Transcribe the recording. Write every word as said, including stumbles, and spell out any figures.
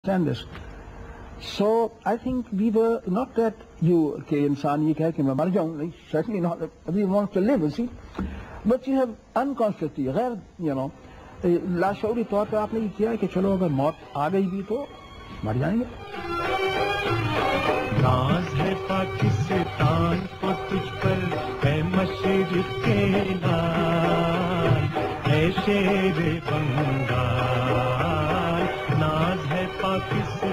understand this. So I think we were not that you कि इंसान ये कहे कि मैं मर जाऊं, नहीं, certainly not. Everyone wants to live, you see. But you have unconsciously, गैर, you know, लाशऊरी तौर पे आपने ये किया कि चलो अगर मौत आ गई भी तो मर जाएंगे. नाज है पाकिस्तान को तुझ पर है मशरिक़ के लाल, है शेर बंगाल. नाज है पाकिस्तान